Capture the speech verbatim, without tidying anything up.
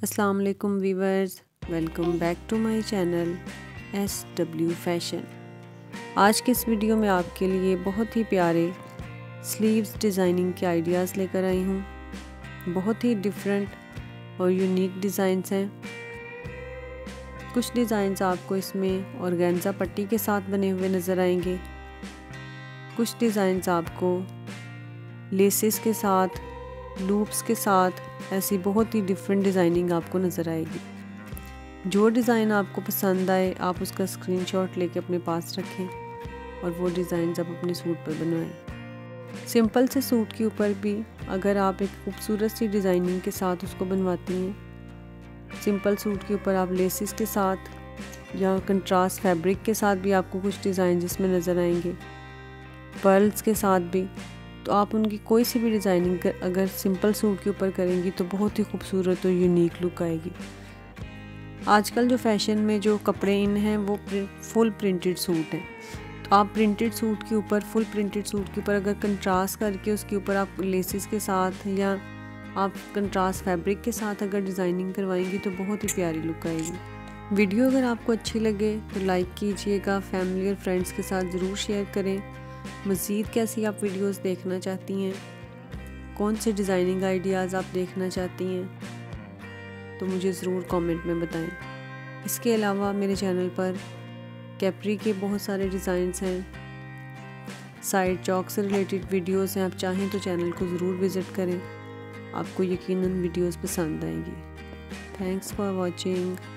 अस्सलाम वालेकुम viewers, welcome back to my channel S W fashion. आज के इस वीडियो में आपके लिए बहुत ही प्यारे स्लीव्स डिज़ाइनिंग के आइडियाज़ लेकर आई हूँ। बहुत ही डिफरेंट और यूनिक डिज़ाइंस हैं। कुछ डिज़ाइंस आपको इसमें ऑर्गेन्जा पट्टी के साथ बने हुए नज़र आएंगे, कुछ डिज़ाइंस आपको लेसेस के साथ, लूप्स के साथ, ऐसी बहुत ही डिफरेंट डिज़ाइनिंग आपको नज़र आएगी। जो डिज़ाइन आपको पसंद आए आप उसका स्क्रीनशॉट लेके अपने पास रखें और वो डिज़ाइन आप अपने सूट पर बनवाएं। सिंपल से सूट के ऊपर भी अगर आप एक खूबसूरत सी डिज़ाइनिंग के साथ उसको बनवाती हैं, सिंपल सूट के ऊपर आप लेसिस के साथ या कंट्रास्ट फैब्रिक के साथ भी आपको कुछ डिज़ाइन जिसमें नज़र आएंगे, पर्ल्स के साथ भी, तो आप उनकी कोई सी भी डिज़ाइनिंग अगर सिंपल सूट के ऊपर करेंगी तो बहुत ही खूबसूरत और यूनिक लुक आएगी। आजकल जो फैशन में जो कपड़े इन हैं वो फुल प्रिंटेड सूट हैं, तो आप प्रिंटेड सूट के ऊपर फुल प्रिंटेड सूट के ऊपर अगर कंट्रास्ट करके उसके ऊपर आप लेसिस के साथ या आप कंट्रास्ट फैब्रिक के साथ अगर डिज़ाइनिंग करवाएंगी तो बहुत ही प्यारी लुक आएगी। वीडियो अगर आपको अच्छी लगे तो लाइक कीजिएगा, फैमिली और फ्रेंड्स के साथ ज़रूर शेयर करें। मज़ीद कैसी आप वीडियोस देखना चाहती हैं, कौन से डिज़ाइनिंग आइडियाज़ आप देखना चाहती हैं, तो मुझे ज़रूर कमेंट में बताएं। इसके अलावा मेरे चैनल पर कैपरी के बहुत सारे डिज़ाइंस हैं, साइड चौक से रिलेटेड वीडियोस हैं। आप चाहें तो चैनल को ज़रूर विज़िट करें, आपको यकीनन वीडियोस पसंद आएंगी। Thanks for watching.